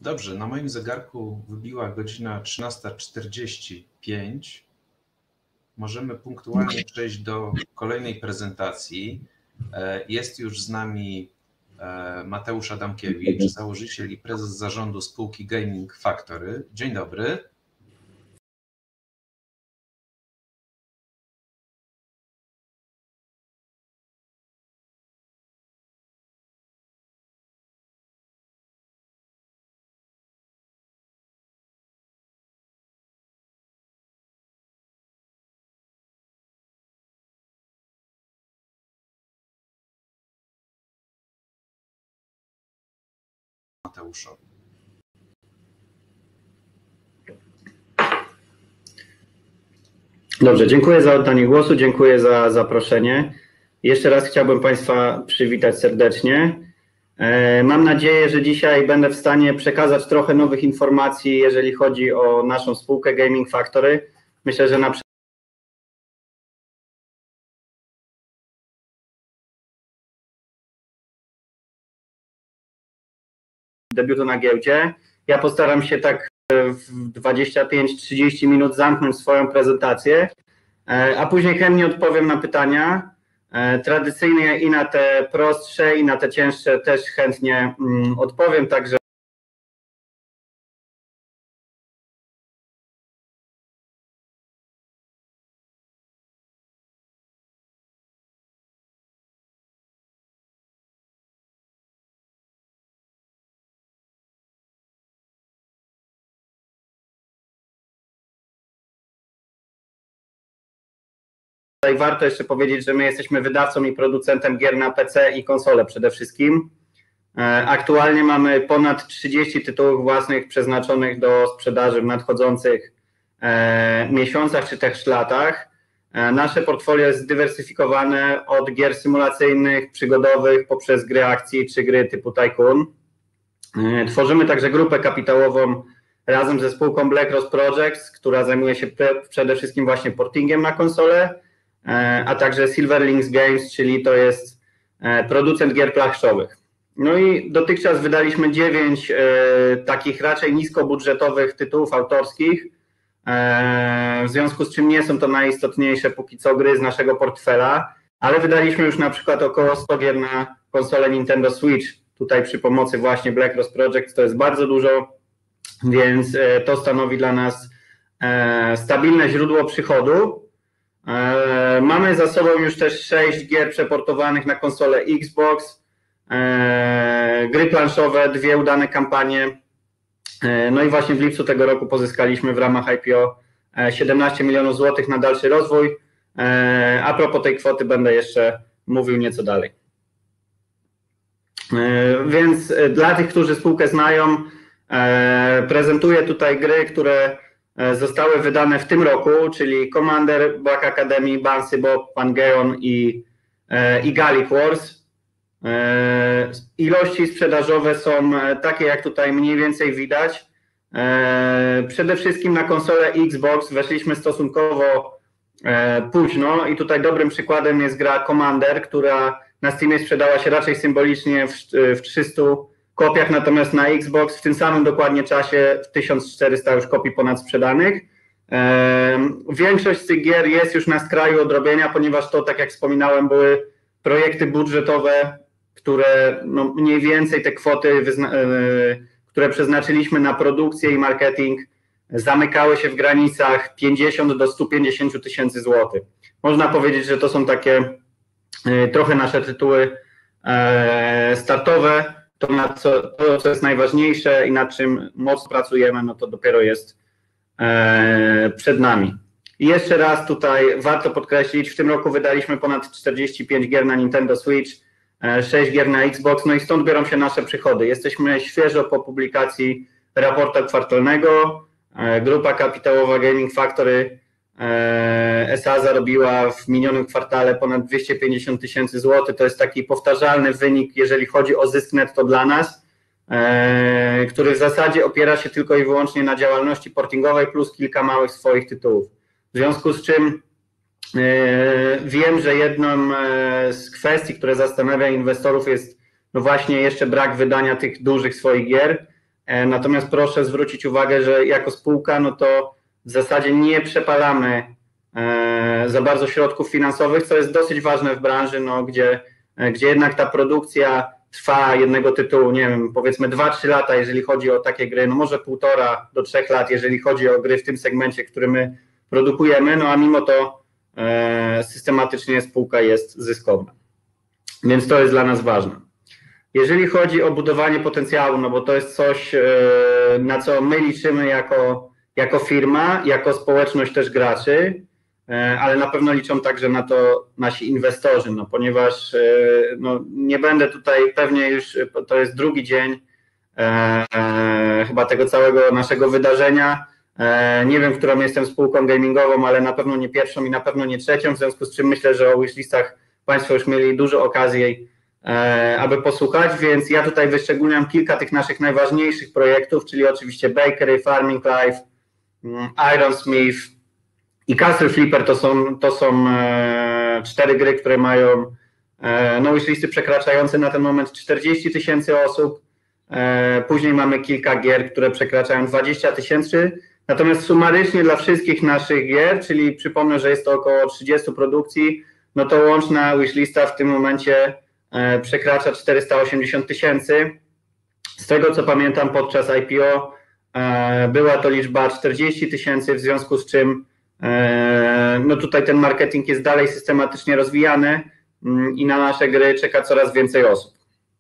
Dobrze, na moim zegarku wybiła godzina 13:45. Możemy punktualnie przejść do kolejnej prezentacji. Jest już z nami Mateusz Adamkiewicz, założyciel i prezes zarządu spółki Gaming Factory. Dzień dobry. Mateuszowi. Dobrze, dziękuję za oddanie głosu, dziękuję za zaproszenie. Jeszcze raz chciałbym Państwa przywitać serdecznie. Mam nadzieję, że dzisiaj będę w stanie przekazać trochę nowych informacji, jeżeli chodzi o naszą spółkę Gaming Factory. Myślę, że na debiutu na giełdzie. Ja postaram się tak w 25-30 minut zamknąć swoją prezentację, a później chętnie odpowiem na pytania. Tradycyjnie i na te prostsze, i na te cięższe też chętnie odpowiem, także tutaj warto jeszcze powiedzieć, że my jesteśmy wydawcą i producentem gier na PC i konsole przede wszystkim. Aktualnie mamy ponad 30 tytułów własnych przeznaczonych do sprzedaży w nadchodzących miesiącach czy też latach. Nasze portfolio jest zdywersyfikowane od gier symulacyjnych, przygodowych, poprzez gry akcji czy gry typu Tycoon. Tworzymy także grupę kapitałową razem ze spółką Black Rose Projects, która zajmuje się przede wszystkim właśnie portingiem na konsolę, a także Silverlinks Games, czyli to jest producent gier planszowych. No i dotychczas wydaliśmy 9 takich raczej niskobudżetowych tytułów autorskich, w związku z czym nie są to najistotniejsze póki co gry z naszego portfela, ale wydaliśmy już na przykład około 100 gier na konsolę Nintendo Switch, tutaj przy pomocy właśnie Black Rose Project, to jest bardzo dużo, więc to stanowi dla nas stabilne źródło przychodu. Mamy za sobą już też 6 gier przeportowanych na konsolę Xbox, gry planszowe, 2 udane kampanie. No i właśnie w lipcu tego roku pozyskaliśmy w ramach IPO 17 milionów złotych na dalszy rozwój. A propos tej kwoty będę jeszcze mówił nieco dalej. Więc dla tych, którzy spółkę znają, prezentuję tutaj gry, które zostały wydane w tym roku, czyli Commander, Black Academy, Bouncy Bob, Pangeon i Gallic Wars. Ilości sprzedażowe są takie, jak tutaj mniej więcej widać. Przede wszystkim na konsolę Xbox weszliśmy stosunkowo późno i tutaj dobrym przykładem jest gra Commander, która na Steamie sprzedała się raczej symbolicznie w 300 kopiach, natomiast na Xbox w tym samym dokładnie czasie w 1400 już kopii ponad sprzedanych. Większość z tych gier jest już na skraju odrobienia, ponieważ to, tak jak wspominałem, były projekty budżetowe, które no mniej więcej te kwoty, które przeznaczyliśmy na produkcję i marketing, zamykały się w granicach 50 do 150 tysięcy złotych. Można powiedzieć, że to są takie trochę nasze tytuły startowe. To, co jest najważniejsze i nad czym mocno pracujemy, no to dopiero jest przed nami. I jeszcze raz tutaj warto podkreślić, w tym roku wydaliśmy ponad 45 gier na Nintendo Switch, 6 gier na Xbox, no i stąd biorą się nasze przychody. Jesteśmy świeżo po publikacji raportu kwartalnego. Grupa kapitałowa Gaming Factory SA zarobiła w minionym kwartale ponad 250 tysięcy złotych. To jest taki powtarzalny wynik, jeżeli chodzi o zysk netto dla nas, który w zasadzie opiera się tylko i wyłącznie na działalności portingowej plus kilka małych swoich tytułów. W związku z czym wiem, że jedną z kwestii, które zastanawia inwestorów, jest no właśnie jeszcze brak wydania tych dużych swoich gier. Natomiast proszę zwrócić uwagę, że jako spółka, no to w zasadzie nie przepalamy za bardzo środków finansowych, co jest dosyć ważne w branży, no, gdzie jednak ta produkcja trwa jednego tytułu, nie wiem, powiedzmy 2-3 lata, jeżeli chodzi o takie gry, no może 1,5 do 3 lat, jeżeli chodzi o gry w tym segmencie, który my produkujemy, no a mimo to systematycznie spółka jest zyskowna. Więc to jest dla nas ważne. Jeżeli chodzi o budowanie potencjału, no bo to jest coś, na co my liczymy jako firma, jako społeczność też graczy, ale na pewno liczą także na to nasi inwestorzy, no ponieważ no, nie będę tutaj, pewnie już to jest drugi dzień chyba tego całego naszego wydarzenia. Nie wiem, którą jestem spółką gamingową, ale na pewno nie pierwszą i na pewno nie trzecią, w związku z czym myślę, że o wishlistach Państwo już mieli dużo okazji, aby posłuchać, więc ja tutaj wyszczególniam kilka tych naszych najważniejszych projektów, czyli oczywiście Bakery, Farming Life, Ironsmith i Castle Flipper. To są 4 gry, które mają no, wishlisty przekraczające na ten moment 40 000 osób. Później mamy kilka gier, które przekraczają 20 000. Natomiast sumarycznie dla wszystkich naszych gier, czyli przypomnę, że jest to około 30 produkcji, no to łączna wishlista w tym momencie przekracza 480 000. Z tego co pamiętam podczas IPO była to liczba 40 000, w związku z czym no tutaj ten marketing jest dalej systematycznie rozwijany i na nasze gry czeka coraz więcej osób.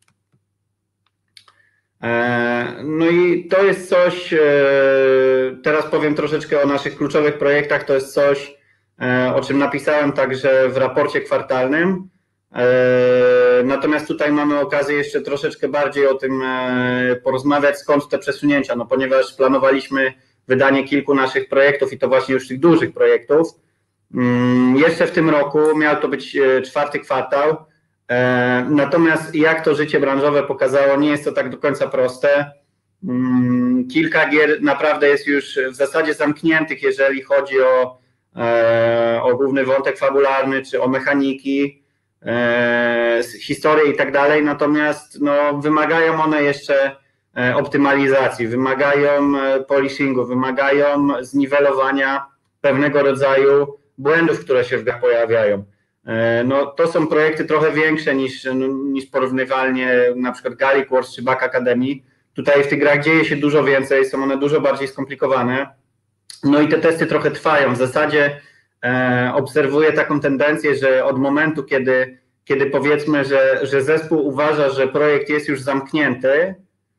No i to jest coś, teraz powiem troszeczkę o naszych kluczowych projektach, to jest coś, o czym napisałem także w raporcie kwartalnym. Natomiast tutaj mamy okazję jeszcze troszeczkę bardziej o tym porozmawiać, skąd te przesunięcia, no ponieważ planowaliśmy wydanie kilku naszych projektów i to właśnie już tych dużych projektów. Jeszcze w tym roku miał to być 4. kwartał, natomiast jak to życie branżowe pokazało, nie jest to tak do końca proste. Kilka gier naprawdę jest już w zasadzie zamkniętych, jeżeli chodzi o główny wątek fabularny, czy o mechaniki, historię i tak dalej, natomiast no, wymagają one jeszcze optymalizacji, wymagają polishingu, wymagają zniwelowania pewnego rodzaju błędów, które się w grach pojawiają. No, to są projekty trochę większe niż porównywalnie na przykład Gallic Wars czy Bug Academy. Tutaj w tych grach dzieje się dużo więcej, są one dużo bardziej skomplikowane. No i te testy trochę trwają. W zasadzie obserwuję taką tendencję, że od momentu, kiedy powiedzmy, że zespół uważa, że projekt jest już zamknięty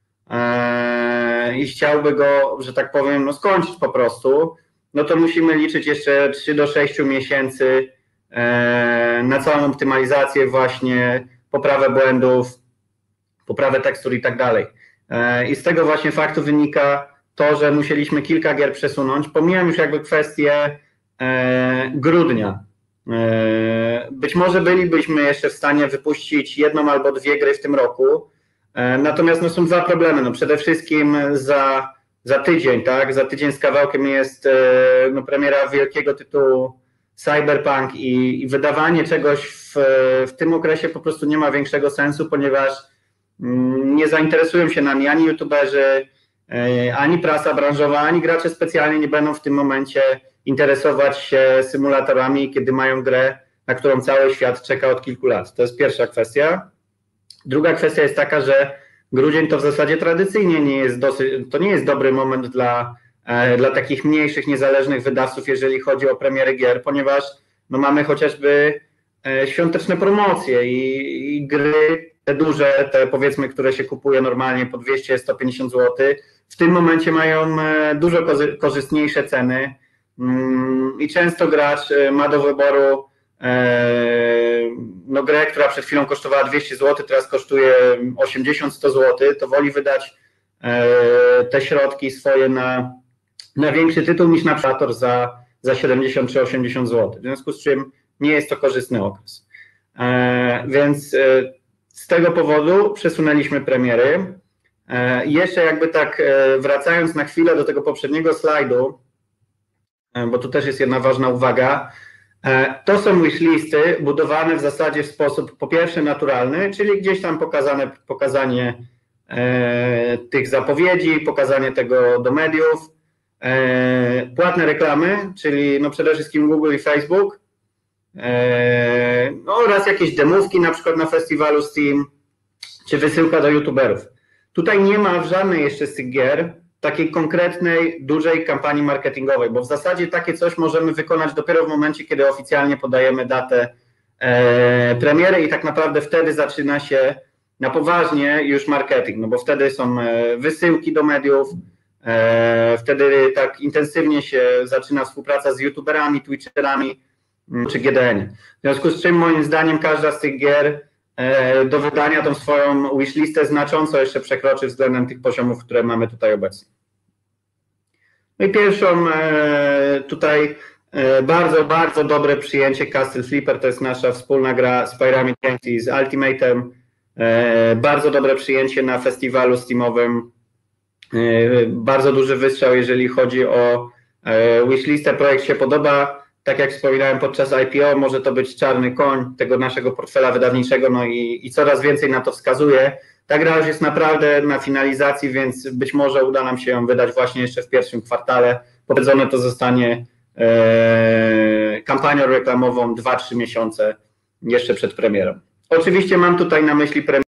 i chciałby go, że tak powiem, no skończyć po prostu, no to musimy liczyć jeszcze 3 do 6 miesięcy na całą optymalizację, właśnie poprawę błędów, poprawę tekstur i tak dalej. I z tego właśnie faktu wynika to, że musieliśmy kilka gier przesunąć. Pomijam już jakby kwestię grudnia. Być może bylibyśmy jeszcze w stanie wypuścić 1 albo 2 gry w tym roku, natomiast no, są 2 problemy. No, przede wszystkim za tydzień, tak? Za tydzień z kawałkiem jest no, premiera wielkiego tytułu Cyberpunk i wydawanie czegoś w tym okresie po prostu nie ma większego sensu, ponieważ nie zainteresują się nami ani youtuberzy, ani prasa branżowa, ani gracze specjalnie nie będą w tym momencie interesować się symulatorami, kiedy mają grę, na którą cały świat czeka od kilku lat. To jest pierwsza kwestia. Druga kwestia jest taka, że grudzień to w zasadzie tradycyjnie nie jest dobry moment dla takich mniejszych, niezależnych wydawców, jeżeli chodzi o premiery gier, ponieważ no, mamy chociażby świąteczne promocje i gry te duże, te powiedzmy, które się kupuje normalnie po 200-150 zł, w tym momencie mają dużo korzystniejsze ceny i często gracz ma do wyboru no, grę, która przed chwilą kosztowała 200 zł, teraz kosztuje 80-100 zł, to woli wydać te środki swoje na większy tytuł niż na przykład za 70 czy 80 zł, w związku z czym nie jest to korzystny okres. Więc z tego powodu przesunęliśmy premiery. Jeszcze jakby tak wracając na chwilę do tego poprzedniego slajdu, bo tu też jest jedna ważna uwaga, to są wishlisty budowane w zasadzie w sposób po pierwsze naturalny, czyli gdzieś tam pokazanie tych zapowiedzi, pokazanie tego do mediów, płatne reklamy, czyli no przede wszystkim Google i Facebook, oraz jakieś demówki na przykład na festiwalu Steam, czy wysyłka do youtuberów. Tutaj nie ma w żadnej jeszcze z tych gier takiej konkretnej, dużej kampanii marketingowej, bo w zasadzie takie coś możemy wykonać dopiero w momencie, kiedy oficjalnie podajemy datę premiery i tak naprawdę wtedy zaczyna się na poważnie już marketing, no bo wtedy są wysyłki do mediów, wtedy tak intensywnie się zaczyna współpraca z youtuberami, twitcherami czy GDN. W związku z czym moim zdaniem każda z tych gier do wydania tą swoją wishlistę znacząco jeszcze przekroczy względem tych poziomów, które mamy tutaj obecnie. No i pierwszą tutaj bardzo, bardzo dobre przyjęcie Castle Flipper, to jest nasza wspólna gra z Pyramid Games i z Ultimatem. Bardzo dobre przyjęcie na festiwalu Steamowym. Bardzo duży wystrzał, jeżeli chodzi o wishlistę. Projekt się podoba. Tak jak wspominałem podczas IPO, może to być czarny koń tego naszego portfela wydawniczego, no i coraz więcej na to wskazuje. Ta gra już jest naprawdę na finalizacji, więc być może uda nam się ją wydać właśnie jeszcze w pierwszym kwartale. Poprzedzone to zostanie kampanią reklamową 2-3 miesiące jeszcze przed premierą. Oczywiście mam tutaj na myśli premierę.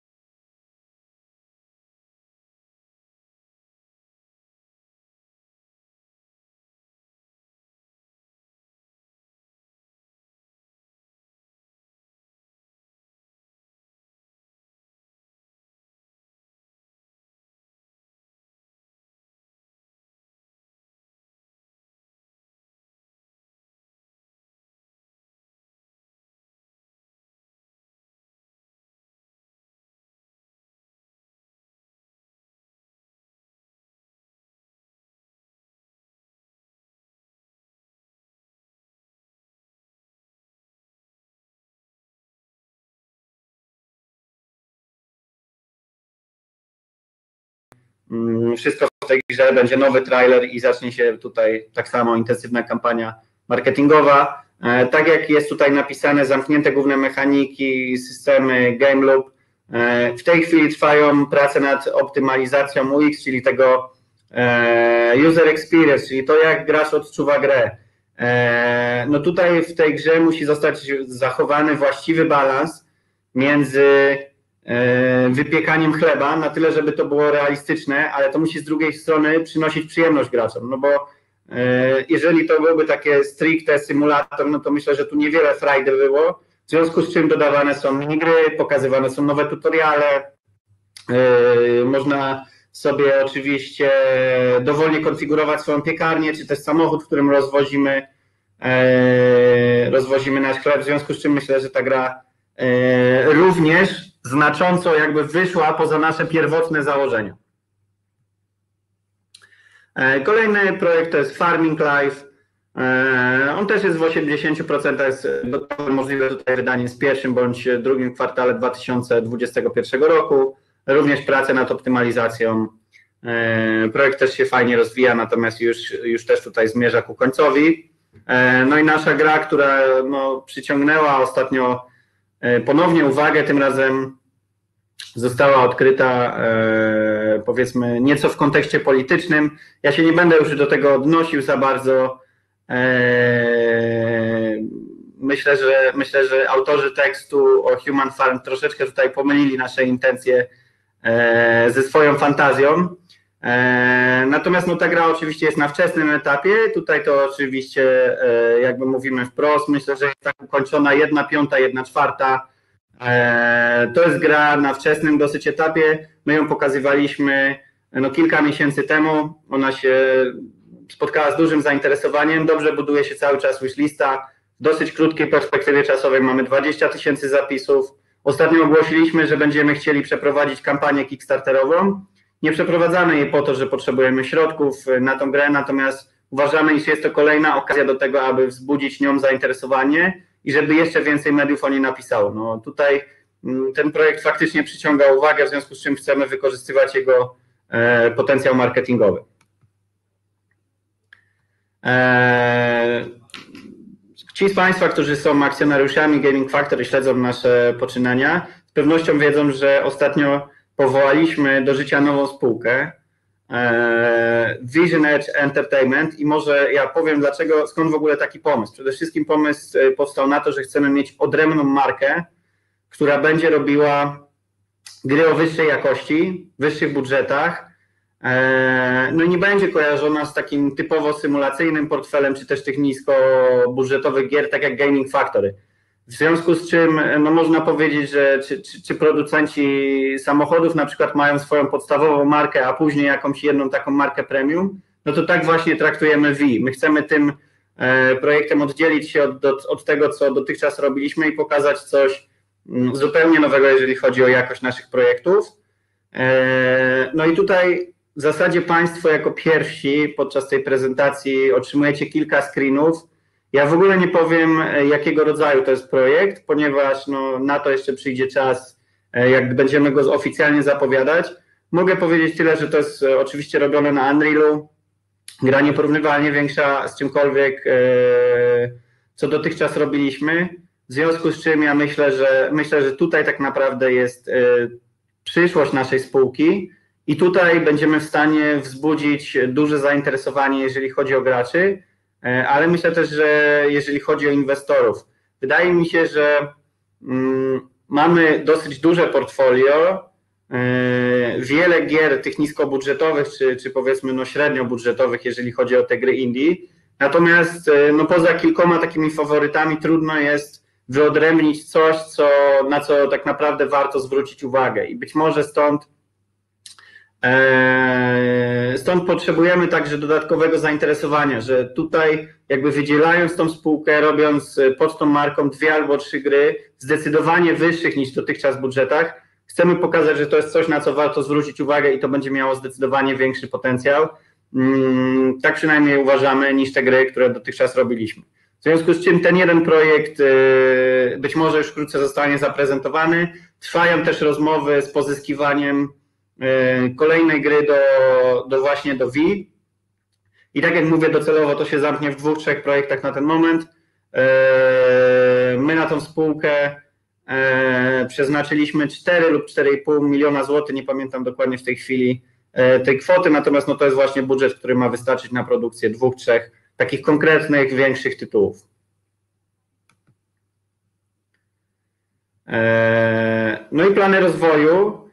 Wszystko w tej grze, będzie nowy trailer i zacznie się tutaj tak samo intensywna kampania marketingowa. Tak jak jest tutaj napisane, zamknięte główne mechaniki, systemy, game loop. W tej chwili trwają prace nad optymalizacją UX, czyli tego user experience, czyli to jak gracz odczuwa grę. No tutaj w tej grze musi zostać zachowany właściwy balans między wypiekaniem chleba, na tyle, żeby to było realistyczne, ale to musi z drugiej strony przynosić przyjemność graczom, no bo jeżeli to byłby takie stricte symulator, no to myślę, że tu niewiele frajdy było, w związku z czym dodawane są minigry, pokazywane są nowe tutoriale, można sobie oczywiście dowolnie konfigurować swoją piekarnię, czy też samochód, w którym rozwozimy nasz chleb, w związku z czym myślę, że ta gra również znacząco jakby wyszła poza nasze pierwotne założenia. Kolejny projekt to jest Farming Life. On też jest w 80% gotowy, możliwe tutaj wydanie w pierwszym bądź drugim kwartale 2021 roku. Również prace nad optymalizacją. Projekt też się fajnie rozwija, natomiast już też tutaj zmierza ku końcowi. No i nasza gra, która no, przyciągnęła ostatnio ponownie uwagę, tym razem została odkryta, powiedzmy, nieco w kontekście politycznym. Ja się nie będę już do tego odnosił za bardzo. Myślę, że autorzy tekstu o Human Farm troszeczkę tutaj pomylili nasze intencje ze swoją fantazją. Natomiast no, ta gra oczywiście jest na wczesnym etapie. Tutaj to oczywiście jakby mówimy wprost. Myślę, że jest tak ukończona 1/5, 1/4. To jest gra na wczesnym dosyć etapie. My ją pokazywaliśmy no, kilka miesięcy temu. Ona się spotkała z dużym zainteresowaniem. Dobrze buduje się cały czas wishlista. W dosyć krótkiej perspektywie czasowej mamy 20 000 zapisów. Ostatnio ogłosiliśmy, że będziemy chcieli przeprowadzić kampanię kickstarterową. Nie przeprowadzamy jej po to, że potrzebujemy środków na tą grę, natomiast uważamy, iż jest to kolejna okazja do tego, aby wzbudzić nią zainteresowanie i żeby jeszcze więcej mediów o niej napisało. No tutaj ten projekt faktycznie przyciąga uwagę, w związku z czym chcemy wykorzystywać jego potencjał marketingowy. Ci z Państwa, którzy są akcjonariuszami Gaming Factory, śledzą nasze poczynania, z pewnością wiedzą, że ostatnio powołaliśmy do życia nową spółkę, Vision Edge Entertainment, i może ja powiem dlaczego, skąd w ogóle taki pomysł. Przede wszystkim pomysł powstał na to, że chcemy mieć odrębną markę, która będzie robiła gry o wyższej jakości, wyższych budżetach, no i nie będzie kojarzona z takim typowo symulacyjnym portfelem, czy też tych niskobudżetowych gier, tak jak Gaming Factory. W związku z czym no można powiedzieć, że czy producenci samochodów na przykład mają swoją podstawową markę, a później jakąś jedną taką markę premium, no to tak właśnie traktujemy VI. My chcemy tym projektem oddzielić się od tego, co dotychczas robiliśmy i pokazać coś zupełnie nowego, jeżeli chodzi o jakość naszych projektów. No i tutaj w zasadzie Państwo jako pierwsi podczas tej prezentacji otrzymujecie kilka screenów. Ja w ogóle nie powiem, jakiego rodzaju to jest projekt, ponieważ no, na to jeszcze przyjdzie czas, jak będziemy go oficjalnie zapowiadać. Mogę powiedzieć tyle, że to jest oczywiście robione na Unrealu. Gra nieporównywalnie większa z czymkolwiek, co dotychczas robiliśmy. W związku z czym ja myślę, że tutaj tak naprawdę jest przyszłość naszej spółki i tutaj będziemy w stanie wzbudzić duże zainteresowanie, jeżeli chodzi o graczy, ale myślę też, że jeżeli chodzi o inwestorów. Wydaje mi się, że mamy dosyć duże portfolio, wiele gier tych niskobudżetowych, czy powiedzmy no średniobudżetowych, jeżeli chodzi o te gry indie, natomiast no poza kilkoma takimi faworytami trudno jest wyodrębnić coś, na co tak naprawdę warto zwrócić uwagę i być może stąd potrzebujemy także dodatkowego zainteresowania, że tutaj jakby wydzielając tą spółkę, robiąc pod tą marką 2 albo 3 gry w zdecydowanie wyższych niż dotychczas budżetach, chcemy pokazać, że to jest coś, na co warto zwrócić uwagę i to będzie miało zdecydowanie większy potencjał. Tak przynajmniej uważamy niż te gry, które dotychczas robiliśmy. W związku z czym ten jeden projekt być może już wkrótce zostanie zaprezentowany. Trwają też rozmowy z pozyskiwaniem kolejnej gry właśnie do VI. I tak jak mówię, docelowo to się zamknie w 2-3 projektach na ten moment. My na tą spółkę przeznaczyliśmy 4 lub 4,5 miliona złotych, nie pamiętam dokładnie w tej chwili tej kwoty, natomiast no to jest właśnie budżet, który ma wystarczyć na produkcję 2-3 takich konkretnych, większych tytułów. No i plany rozwoju.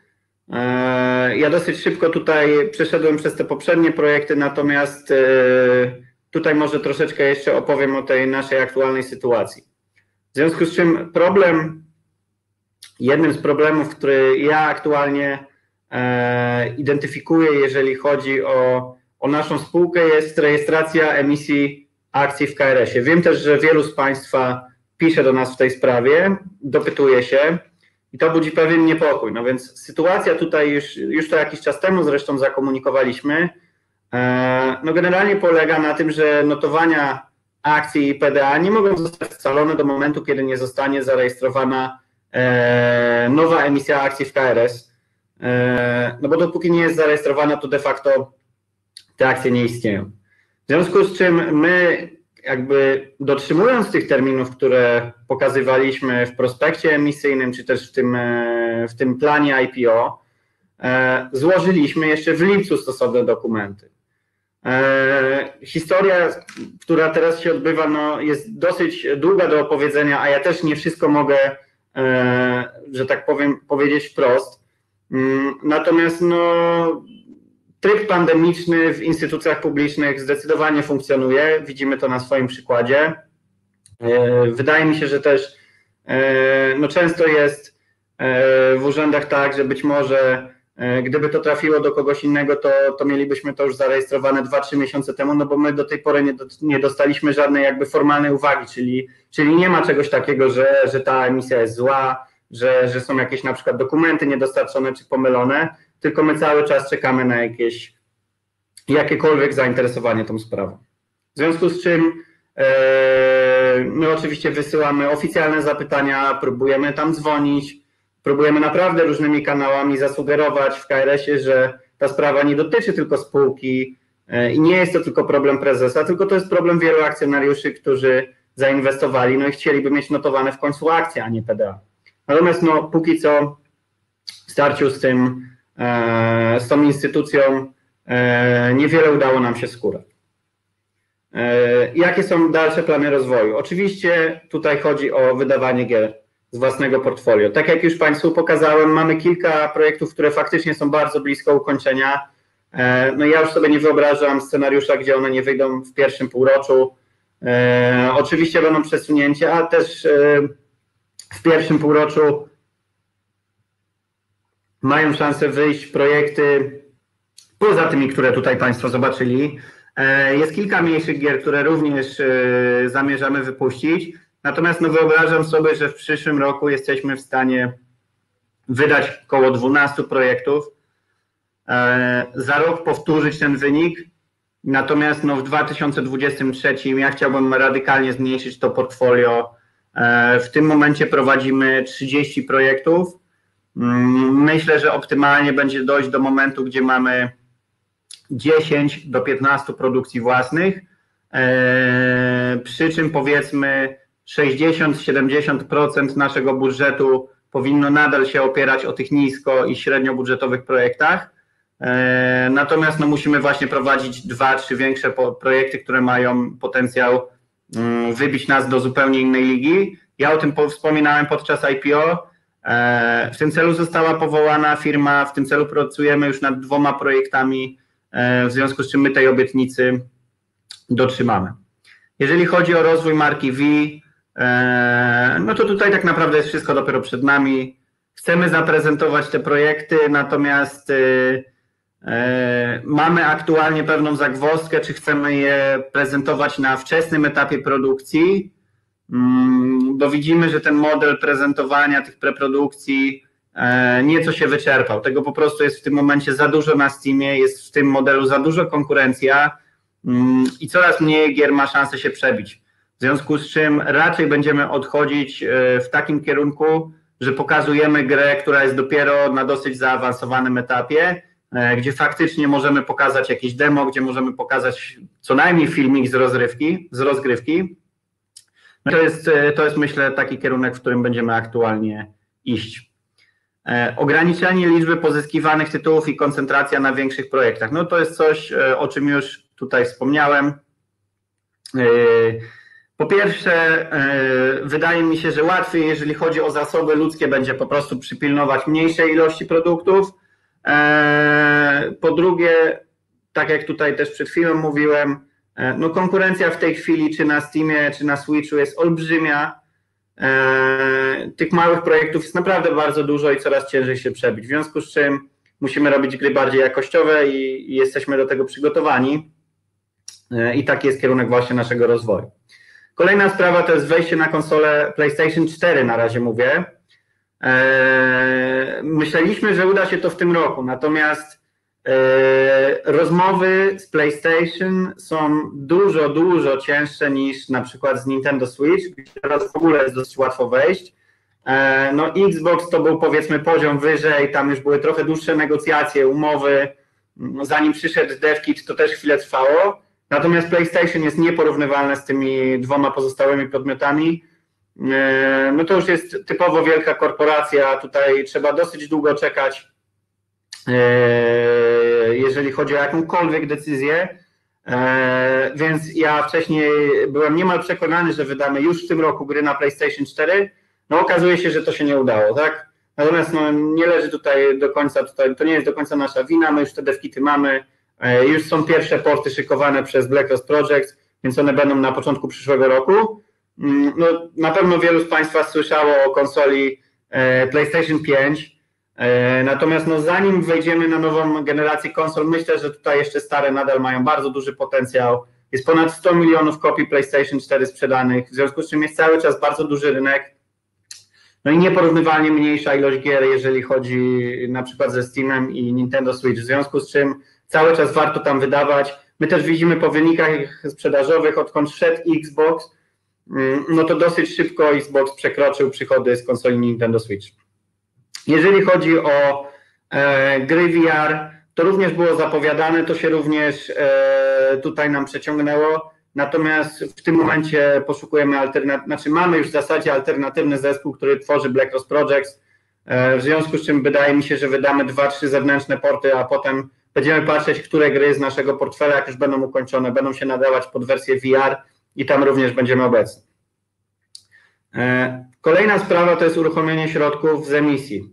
Ja dosyć szybko tutaj przeszedłem przez te poprzednie projekty, natomiast tutaj może troszeczkę jeszcze opowiem o tej naszej aktualnej sytuacji. W związku z czym jednym z problemów, który ja aktualnie identyfikuję, jeżeli chodzi o naszą spółkę, jest rejestracja emisji akcji w KRS-ie. Wiem też, że wielu z Państwa pisze do nas w tej sprawie, dopytuje się i to budzi pewien niepokój. No więc sytuacja tutaj już to jakiś czas temu zresztą zakomunikowaliśmy, no generalnie polega na tym, że notowania akcji i PDA nie mogą zostać scalone do momentu, kiedy nie zostanie zarejestrowana nowa emisja akcji w KRS. No bo dopóki nie jest zarejestrowana, to de facto te akcje nie istnieją. W związku z czym my jakby dotrzymując tych terminów, które pokazywaliśmy w prospekcie emisyjnym, czy też w tym planie IPO, złożyliśmy jeszcze w lipcu stosowne dokumenty. Historia, która teraz się odbywa, no, jest dosyć długa do opowiedzenia, a ja też nie wszystko mogę, że tak powiem, powiedzieć wprost. Natomiast no, tryb pandemiczny w instytucjach publicznych zdecydowanie funkcjonuje. Widzimy to na swoim przykładzie. Wydaje mi się, że też no, często jest w urzędach tak, że być może gdyby to trafiło do kogoś innego, to mielibyśmy to już zarejestrowane 2-3 miesiące temu, no bo my do tej pory nie dostaliśmy żadnej jakby formalnej uwagi, czyli nie ma czegoś takiego, że ta emisja jest zła, że są jakieś na przykład dokumenty niedostarczone czy pomylone, tylko my cały czas czekamy na jakiekolwiek zainteresowanie tą sprawą. W związku z czym my oczywiście wysyłamy oficjalne zapytania, próbujemy tam dzwonić, próbujemy naprawdę różnymi kanałami zasugerować w KRS-ie, że ta sprawa nie dotyczy tylko spółki i nie jest to tylko problem prezesa, tylko to jest problem wielu akcjonariuszy, którzy zainwestowali, no i chcieliby mieć notowane w końcu akcje, a nie PDA. Natomiast no, póki co w starciu z tą instytucją niewiele udało nam się skórać. Jakie są dalsze plany rozwoju? Oczywiście tutaj chodzi o wydawanie gier z własnego portfolio. Tak jak już Państwu pokazałem, mamy kilka projektów, które faktycznie są bardzo blisko ukończenia. No ja już sobie nie wyobrażam scenariusza, gdzie one nie wyjdą w pierwszym półroczu. Oczywiście będą przesunięcia, a też w pierwszym półroczu mają szansę wyjść projekty poza tymi, które tutaj Państwo zobaczyli. Jest kilka mniejszych gier, które również zamierzamy wypuścić. Natomiast no wyobrażam sobie, że w przyszłym roku jesteśmy w stanie wydać około 12 projektów. Za rok powtórzyć ten wynik. Natomiast no w 2023 ja chciałbym radykalnie zmniejszyć to portfolio. W tym momencie prowadzimy 30 projektów. Myślę, że optymalnie będzie dojść do momentu, gdzie mamy 10 do 15 produkcji własnych, przy czym powiedzmy 60-70% naszego budżetu powinno nadal się opierać o tych nisko i średnio budżetowych projektach. Natomiast no, musimy właśnie prowadzić 2-3 większe projekty, które mają potencjał wybić nas do zupełnie innej ligi. Ja o tym wspominałem podczas IPO. W tym celu została powołana firma, w tym celu pracujemy już nad 2 projektami, w związku z czym my tej obietnicy dotrzymamy. Jeżeli chodzi o rozwój marki V, no to tutaj tak naprawdę jest wszystko dopiero przed nami. Chcemy zaprezentować te projekty, natomiast mamy aktualnie pewną zagwozdkę, czy chcemy je prezentować na wczesnym etapie produkcji, bo widzimy, że ten model prezentowania tych preprodukcji nieco się wyczerpał. Tego po prostu jest w tym momencie za dużo na Steamie, jest w tym modelu za dużo konkurencja i coraz mniej gier ma szansę się przebić. W związku z czym raczej będziemy odchodzić w takim kierunku, że pokazujemy grę, która jest dopiero na dosyć zaawansowanym etapie, gdzie faktycznie możemy pokazać jakieś demo, gdzie możemy pokazać co najmniej filmik z rozgrywki. To jest myślę taki kierunek, w którym będziemy aktualnie iść. Ograniczenie liczby pozyskiwanych tytułów i koncentracja na większych projektach. No to jest coś, o czym już tutaj wspomniałem. Po pierwsze, wydaje mi się, że łatwiej, jeżeli chodzi o zasoby ludzkie, będzie po prostu przypilnować mniejszej ilości produktów. Po drugie, tak jak tutaj też przed chwilą mówiłem, no konkurencja w tej chwili czy na Steamie, czy na Switchu jest olbrzymia. Tych małych projektów jest naprawdę bardzo dużo i coraz ciężej się przebić, w związku z czym musimy robić gry bardziej jakościowe i jesteśmy do tego przygotowani i taki jest kierunek właśnie naszego rozwoju. Kolejna sprawa to jest wejście na konsolę PlayStation 4, na razie mówię. Myśleliśmy, że uda się to w tym roku, natomiast rozmowy z PlayStation są dużo cięższe niż na przykład z Nintendo Switch, gdzie teraz w ogóle jest dosyć łatwo wejść. No Xbox to był powiedzmy poziom wyżej, tam już były trochę dłuższe negocjacje, umowy, zanim przyszedł DevKit to też chwilę trwało, natomiast PlayStation jest nieporównywalne z tymi 2 pozostałymi podmiotami. No to już jest typowo wielka korporacja, tutaj trzeba dosyć długo czekać, jeżeli chodzi o jakąkolwiek decyzję, więc ja wcześniej byłem niemal przekonany, że wydamy już w tym roku gry na PlayStation 4, no okazuje się, że to się nie udało, tak? Natomiast no, nie leży tutaj do końca, to nie jest do końca nasza wina, my już te devkity mamy, już są pierwsze porty szykowane przez Black Rose Projects, więc one będą na początku przyszłego roku. No, na pewno wielu z Państwa słyszało o konsoli PlayStation 5, natomiast no, zanim wejdziemy na nową generację konsol, myślę, że tutaj jeszcze stare nadal mają bardzo duży potencjał. Jest ponad 100 milionów kopii PlayStation 4 sprzedanych, w związku z czym jest cały czas bardzo duży rynek. No i nieporównywalnie mniejsza ilość gier, jeżeli chodzi na przykład ze Steamem i Nintendo Switch, w związku z czym cały czas warto tam wydawać. My też widzimy po wynikach sprzedażowych, odkąd wszedł Xbox, no to dosyć szybko Xbox przekroczył przychody z konsoli Nintendo Switch. Jeżeli chodzi o gry VR, to również było zapowiadane, to się również tutaj nam przeciągnęło, natomiast w tym momencie poszukujemy mamy już w zasadzie alternatywny zespół, który tworzy Black Rose Projects. w związku z czym wydaje mi się, że wydamy 2-3 zewnętrzne porty, a potem będziemy patrzeć, które gry z naszego portfela, jak już będą ukończone, będą się nadawać pod wersję VR i tam również będziemy obecni. Kolejna sprawa to jest uruchomienie środków z emisji.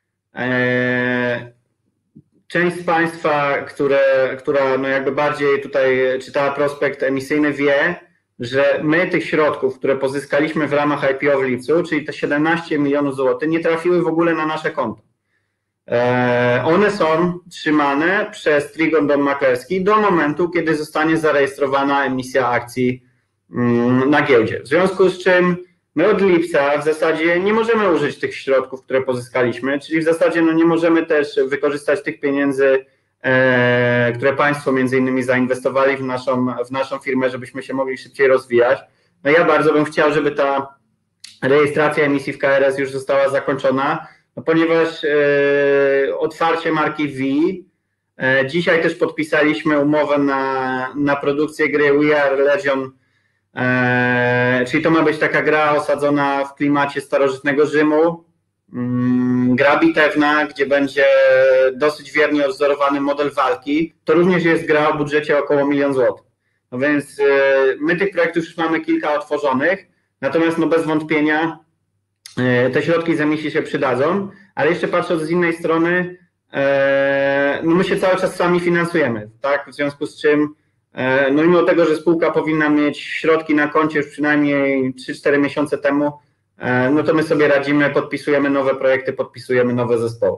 Część z Państwa, która no jakby bardziej tutaj czytała prospekt emisyjny, wie, że my tych środków, które pozyskaliśmy w ramach IPO w lipcu, czyli te 17 milionów złotych, nie trafiły w ogóle na nasze konto. One są trzymane przez Trigon Dom Maklerski do momentu, kiedy zostanie zarejestrowana emisja akcji na giełdzie. W związku z czym my od lipca w zasadzie nie możemy użyć tych środków, które pozyskaliśmy, czyli w zasadzie no nie możemy też wykorzystać tych pieniędzy, które Państwo między innymi zainwestowali w naszą firmę, żebyśmy się mogli szybciej rozwijać. No ja bardzo bym chciał, żeby ta rejestracja emisji w KRS już została zakończona, no ponieważ otwarcie marki V, dzisiaj też podpisaliśmy umowę na produkcję gry We Are Legion, czyli to ma być taka gra osadzona w klimacie starożytnego Rzymu, gra bitewna, gdzie będzie dosyć wiernie odwzorowany model walki. To również jest gra o budżecie około 1 000 000 złotych. No więc my tych projektów już mamy kilka otworzonych, natomiast no bez wątpienia te środki z emisji się przydadzą, ale jeszcze patrząc z innej strony, no my się cały czas sami finansujemy, tak? W związku z czym no mimo tego, że spółka powinna mieć środki na koncie już przynajmniej 3-4 miesiące temu, no to my sobie radzimy, podpisujemy nowe projekty, podpisujemy nowe zespoły.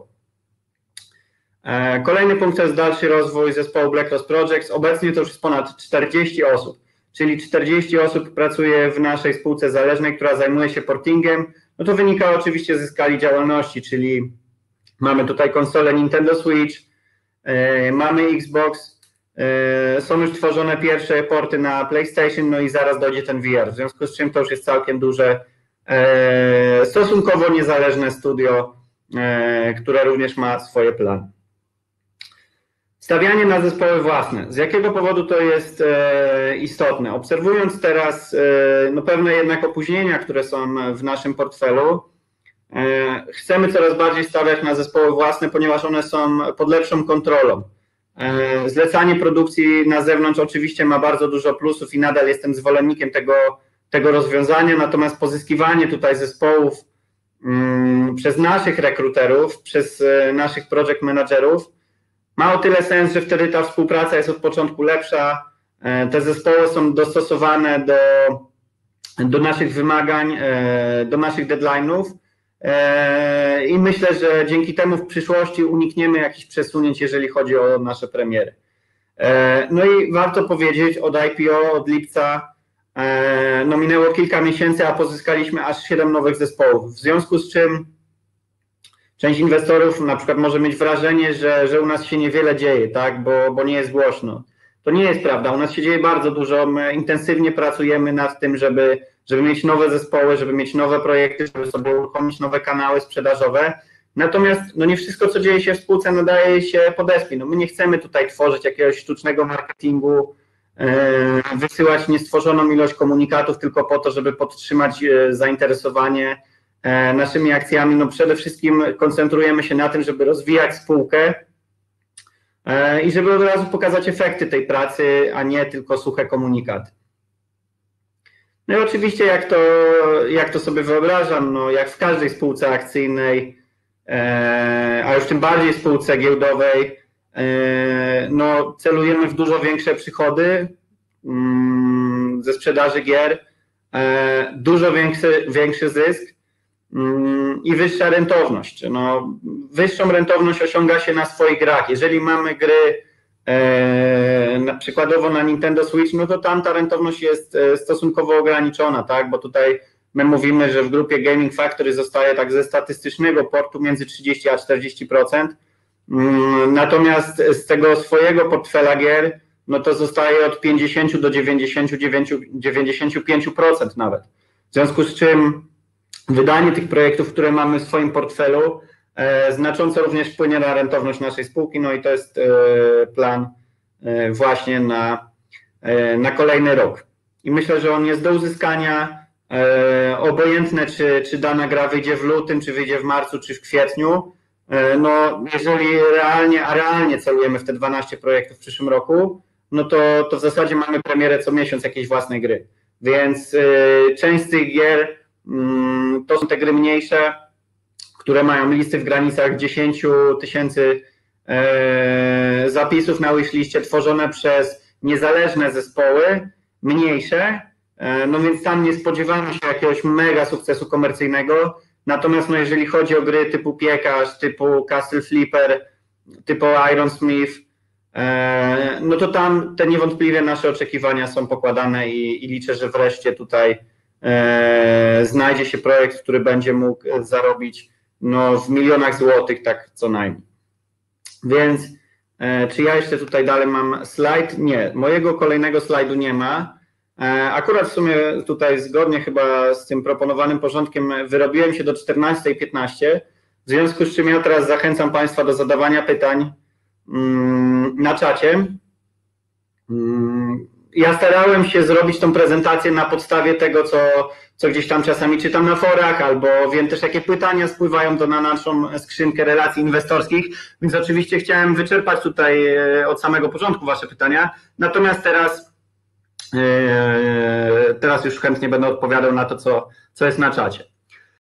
Kolejny punkt to jest dalszy rozwój zespołu Black Rose Projects. Obecnie to już jest ponad 40 osób, czyli 40 osób pracuje w naszej spółce zależnej, która zajmuje się portingiem. No to wynika oczywiście ze skali działalności, czyli mamy tutaj konsolę Nintendo Switch, mamy Xbox, są już tworzone pierwsze porty na PlayStation, no i zaraz dojdzie ten VR, w związku z czym to już jest całkiem duże, stosunkowo niezależne studio, które również ma swoje plany. Stawianie na zespoły własne. Z jakiego powodu to jest istotne? Obserwując teraz no pewne jednak opóźnienia, które są w naszym portfelu, chcemy coraz bardziej stawiać na zespoły własne, ponieważ one są pod lepszą kontrolą. Zlecanie produkcji na zewnątrz oczywiście ma bardzo dużo plusów i nadal jestem zwolennikiem tego rozwiązania, natomiast pozyskiwanie tutaj zespołów przez naszych rekruterów, przez naszych project managerów ma o tyle sens, że wtedy ta współpraca jest od początku lepsza, te zespoły są dostosowane do naszych wymagań, do naszych deadline'ów i myślę, że dzięki temu w przyszłości unikniemy jakichś przesunięć, jeżeli chodzi o nasze premiery. No i warto powiedzieć, od IPO, od lipca no minęło kilka miesięcy, a pozyskaliśmy aż 7 nowych zespołów, w związku z czym część inwestorów na przykład może mieć wrażenie, że u nas się niewiele dzieje, tak? bo nie jest głośno. To nie jest prawda, u nas się dzieje bardzo dużo, my intensywnie pracujemy nad tym, żeby mieć nowe zespoły, żeby mieć nowe projekty, żeby sobie uruchomić nowe kanały sprzedażowe. Natomiast no nie wszystko, co dzieje się w spółce, nadaje się pod ESPI. No my nie chcemy tutaj tworzyć jakiegoś sztucznego marketingu, wysyłać niestworzoną ilość komunikatów tylko po to, żeby podtrzymać zainteresowanie naszymi akcjami. No przede wszystkim koncentrujemy się na tym, żeby rozwijać spółkę i żeby od razu pokazać efekty tej pracy, a nie tylko suche komunikaty. No i oczywiście jak to sobie wyobrażam, no jak w każdej spółce akcyjnej, a już tym bardziej spółce giełdowej, no celujemy w dużo większe przychody ze sprzedaży gier, dużo większy zysk i wyższa rentowność. No, wyższą rentowność osiąga się na swoich grach. Jeżeli mamy gry przykładowo na Nintendo Switch, no to tam ta rentowność jest stosunkowo ograniczona, tak? Bo tutaj my mówimy, że w grupie Gaming Factory zostaje tak ze statystycznego portu między 30 a 40%, natomiast z tego swojego portfela gier, no to zostaje od 50 do 95% nawet. W związku z czym wydanie tych projektów, które mamy w swoim portfelu, znacząco również wpłynie na rentowność naszej spółki, no i to jest plan właśnie na kolejny rok. I myślę, że on jest do uzyskania. Obojętne, czy dana gra wyjdzie w lutym, czy wyjdzie w marcu, czy w kwietniu. No, jeżeli realnie celujemy w te 12 projektów w przyszłym roku, no to w zasadzie mamy premierę co miesiąc jakiejś własnej gry. Więc część z tych gier to są te gry mniejsze, które mają listy w granicach 10 000 zapisów na wishliście tworzone przez niezależne zespoły, mniejsze, no więc tam nie spodziewamy się jakiegoś mega sukcesu komercyjnego. Natomiast no jeżeli chodzi o gry typu Piekarz, typu Castle Flipper, typu Ironsmith, no to tam te niewątpliwie nasze oczekiwania są pokładane i liczę, że wreszcie tutaj znajdzie się projekt, który będzie mógł zarobić no, w milionach złotych, tak co najmniej. Więc czy ja jeszcze tutaj dalej mam slajd? Nie, mojego kolejnego slajdu nie ma. Akurat w sumie tutaj zgodnie chyba z tym proponowanym porządkiem wyrobiłem się do 14:15, w związku z czym ja teraz zachęcam Państwa do zadawania pytań na czacie. Ja starałem się zrobić tą prezentację na podstawie tego, co gdzieś tam czasami czytam na forach, albo wiem też, jakie pytania spływają na naszą skrzynkę relacji inwestorskich, więc oczywiście chciałem wyczerpać tutaj od samego początku Wasze pytania, natomiast teraz już chętnie będę odpowiadał na to, co jest na czacie.